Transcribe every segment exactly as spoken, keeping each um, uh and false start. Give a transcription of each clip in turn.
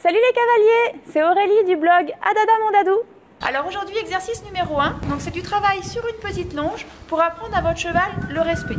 Salut les cavaliers, c'est Aurélie du blog Adada Mondadou. Alors aujourd'hui exercice numéro un, donc c'est du travail sur une petite longe pour apprendre à votre cheval le respect.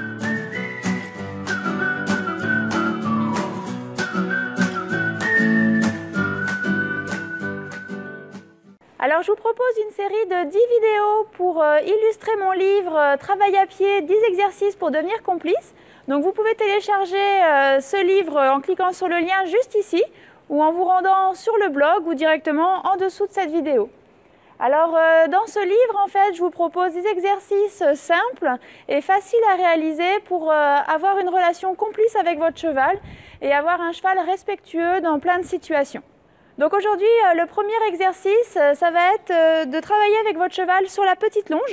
Alors je vous propose une série de dix vidéos pour euh, illustrer mon livre euh, Travail à pied, dix exercices pour devenir complice. Donc vous pouvez télécharger euh, ce livre en cliquant sur le lien juste ici ou en vous rendant sur le blog ou directement en dessous de cette vidéo. Alors euh, dans ce livre, en fait, je vous propose des exercices simples et faciles à réaliser pour euh, avoir une relation complice avec votre cheval et avoir un cheval respectueux dans plein de situations. Donc aujourd'hui, euh, le premier exercice, euh, ça va être euh, de travailler avec votre cheval sur la petite longe.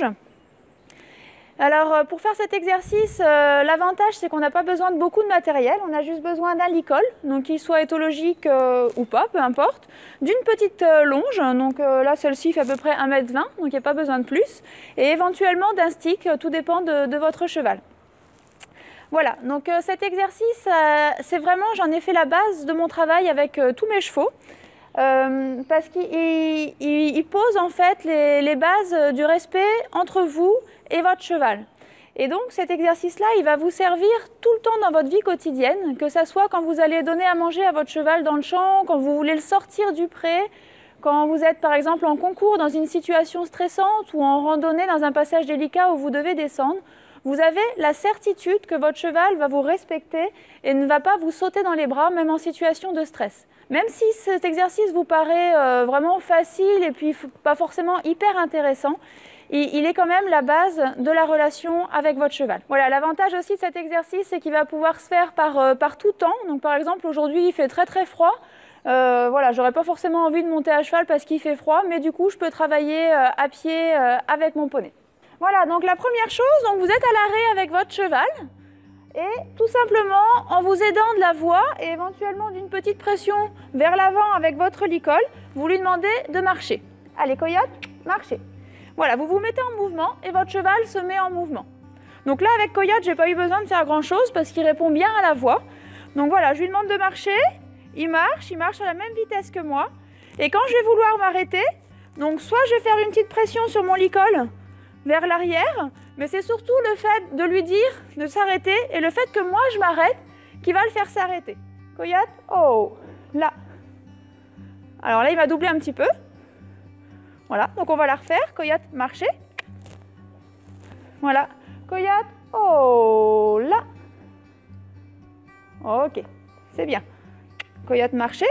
Alors euh, pour faire cet exercice, euh, l'avantage c'est qu'on n'a pas besoin de beaucoup de matériel, on a juste besoin d'un licol, donc qu'il soit éthologique euh, ou pas, peu importe, d'une petite euh, longe, donc euh, là celle-ci fait à peu près un mètre vingt, donc il n'y a pas besoin de plus, et éventuellement d'un stick, euh, tout dépend de, de votre cheval. Voilà, donc euh, cet exercice, euh, c'est vraiment, j'en ai fait la base de mon travail avec euh, tous mes chevaux. Euh, parce qu'il il, il pose en fait les, les bases du respect entre vous et votre cheval. Et donc cet exercice-là, il va vous servir tout le temps dans votre vie quotidienne, que ce soit quand vous allez donner à manger à votre cheval dans le champ, quand vous voulez le sortir du pré, quand vous êtes par exemple en concours dans une situation stressante ou en randonnée dans un passage délicat où vous devez descendre. Vous avez la certitude que votre cheval va vous respecter et ne va pas vous sauter dans les bras, même en situation de stress. Même si cet exercice vous paraît euh, vraiment facile et puis pas forcément hyper intéressant, il, il est quand même la base de la relation avec votre cheval. Voilà, l'avantage aussi de cet exercice, c'est qu'il va pouvoir se faire par, euh, par tout temps. Donc par exemple, aujourd'hui, il fait très très froid. Euh, voilà, j'aurais pas forcément envie de monter à cheval parce qu'il fait froid, mais du coup, je peux travailler euh, à pied euh, avec mon poney. Voilà, donc la première chose, donc vous êtes à l'arrêt avec votre cheval et tout simplement en vous aidant de la voix et éventuellement d'une petite pression vers l'avant avec votre licol, vous lui demandez de marcher. Allez coyote, marchez. Voilà, vous vous mettez en mouvement et votre cheval se met en mouvement. Donc là avec coyote, j'ai pas eu besoin de faire grand chose parce qu'il répond bien à la voix. Donc voilà, je lui demande de marcher, il marche, il marche à la même vitesse que moi. Et quand je vais vouloir m'arrêter, donc soit je vais faire une petite pression sur mon licol vers l'arrière, mais c'est surtout le fait de lui dire de s'arrêter et le fait que moi je m'arrête qui va le faire s'arrêter. Coyote, oh, là. Alors là, il m'a doublé un petit peu. Voilà, donc on va la refaire. Coyote, marcher. Voilà. Coyote, oh, là. Ok, c'est bien. Coyote, marcher.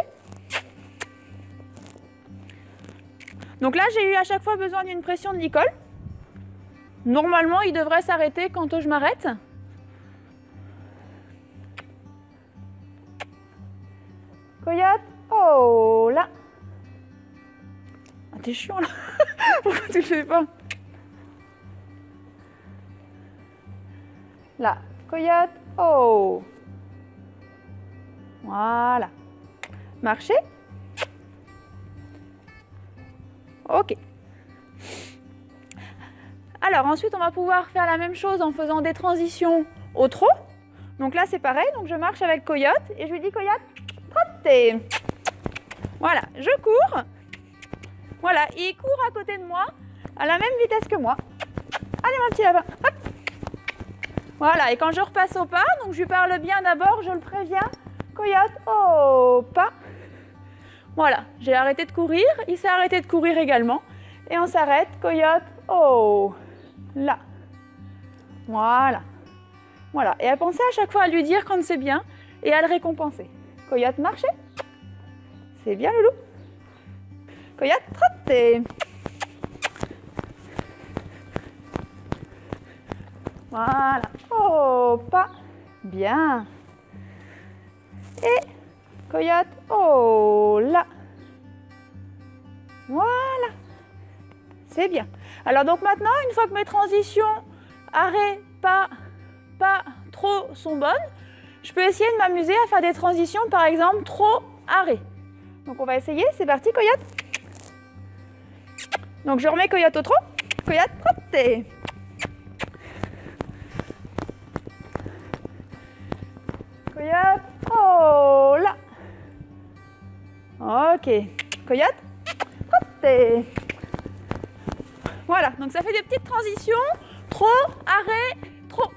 Donc là, j'ai eu à chaque fois besoin d'une pression de licol. Normalement, il devrait s'arrêter quand je m'arrête. Coyote, oh là. Ah, t'es chiant là. Pourquoi tu le fais pas? Là, coyote, oh. Voilà. Marcher. Ok. Alors ensuite, on va pouvoir faire la même chose en faisant des transitions au trot. Donc là, c'est pareil. Donc je marche avec coyote et je lui dis coyote, trottez. Voilà, je cours. Voilà, il court à côté de moi à la même vitesse que moi. Allez mon petit lapin. Hop. Voilà, et quand je repasse au pas, donc je lui parle bien d'abord, je le préviens. Coyote, au pas. Voilà, j'ai arrêté de courir. Il s'est arrêté de courir également. Et on s'arrête. Coyote, oh. Là. Voilà. Voilà. Et à penser à chaque fois à lui dire quand c'est bien et à le récompenser. Coyote, marcher. C'est bien, loulou. Coyote, trottez. Voilà. Oh, pas. Bien. Et coyote, oh, là. Voilà. C'est bien. Alors donc maintenant, une fois que mes transitions arrêt, pas, pas, trop sont bonnes, je peux essayer de m'amuser à faire des transitions, par exemple, trop, arrêt. Donc on va essayer, c'est parti, coyote. Donc je remets coyote au trot, coyote, trottez. Coyote, oh là. Ok. Coyote. Côté. Voilà, donc ça fait des petites transitions. Trop, arrêt, trop.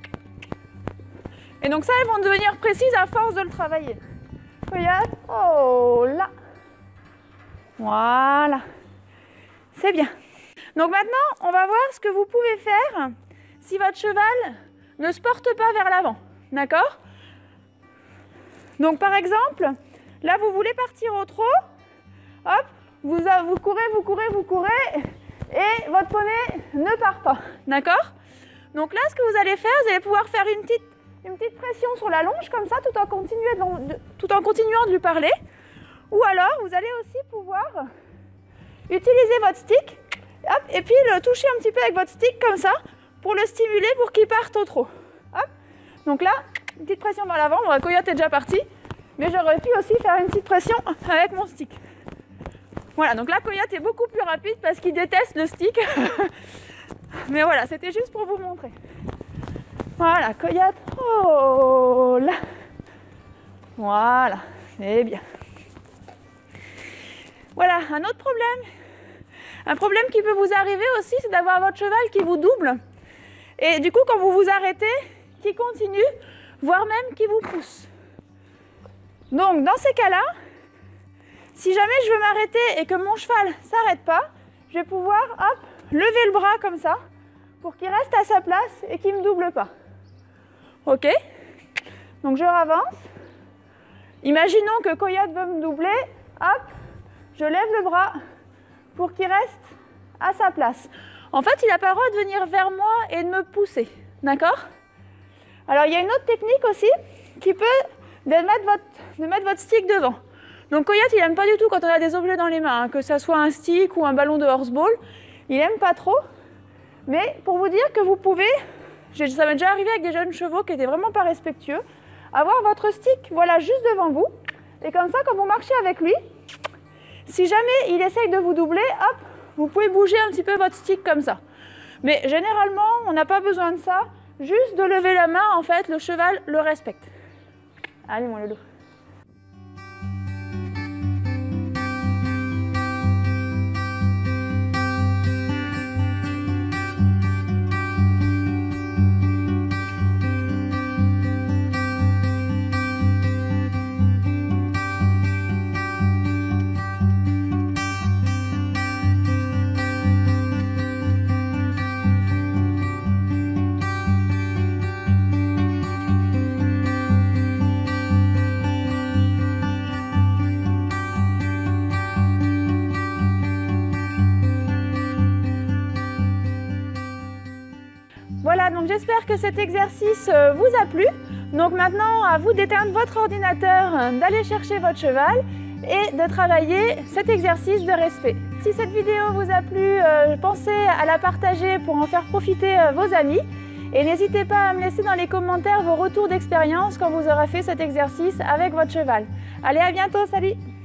Et donc ça, elles vont devenir précises à force de le travailler. Coyote. Oh là. Voilà. C'est bien. Donc maintenant, on va voir ce que vous pouvez faire si votre cheval ne se porte pas vers l'avant. D'accord? Donc par exemple, là vous voulez partir au trot, hop, vous, vous courez, vous courez, vous courez, et votre poney ne part pas. D'accord? Donc là, ce que vous allez faire, vous allez pouvoir faire une petite, une petite pression sur la longe, comme ça, tout en, continuant de, tout en continuant de lui parler. Ou alors, vous allez aussi pouvoir utiliser votre stick, hop, et puis le toucher un petit peu avec votre stick, comme ça, pour le stimuler, pour qu'il parte au trot. Hop. Donc là, une petite pression par l'avant. Bon, la coyote est déjà partie, mais j'aurais pu aussi faire une petite pression avec mon stick. Voilà, donc la coyote est beaucoup plus rapide parce qu'il déteste le stick. Mais voilà, c'était juste pour vous montrer. Voilà, coyote. Oh là. Voilà, c'est bien. Voilà, un autre problème. Un problème qui peut vous arriver aussi, c'est d'avoir votre cheval qui vous double. Et du coup, quand vous vous arrêtez, qui continue, voire même qui vous pousse. Donc, dans ces cas-là, si jamais je veux m'arrêter et que mon cheval ne s'arrête pas, je vais pouvoir, hop, lever le bras comme ça, pour qu'il reste à sa place et qu'il ne me double pas. Ok? Donc, je ravance. Imaginons que Coyote veut me doubler, hop, je lève le bras pour qu'il reste à sa place. En fait, il n'a pas le droit de venir vers moi et de me pousser. D'accord? Alors, il y a une autre technique aussi qui peut de mettre votre, de mettre votre stick devant. Donc, Coyote, il n'aime pas du tout quand on a des objets dans les mains, hein, que ce soit un stick ou un ballon de horseball. Il n'aime pas trop. Mais pour vous dire que vous pouvez, ça m'est déjà arrivé avec des jeunes chevaux qui n'étaient vraiment pas respectueux, avoir votre stick, voilà, juste devant vous. Et comme ça, quand vous marchez avec lui, si jamais il essaye de vous doubler, hop, vous pouvez bouger un petit peu votre stick comme ça. Mais généralement, on n'a pas besoin de ça. Juste de lever la main, en fait, le cheval le respecte. Allez, mon loulou. Voilà, donc j'espère que cet exercice vous a plu. Donc maintenant, à vous d'éteindre votre ordinateur, d'aller chercher votre cheval et de travailler cet exercice de respect. Si cette vidéo vous a plu, euh, pensez à la partager pour en faire profiter euh, vos amis. Et n'hésitez pas à me laisser dans les commentaires vos retours d'expérience quand vous aurez fait cet exercice avec votre cheval. Allez, à bientôt, salut!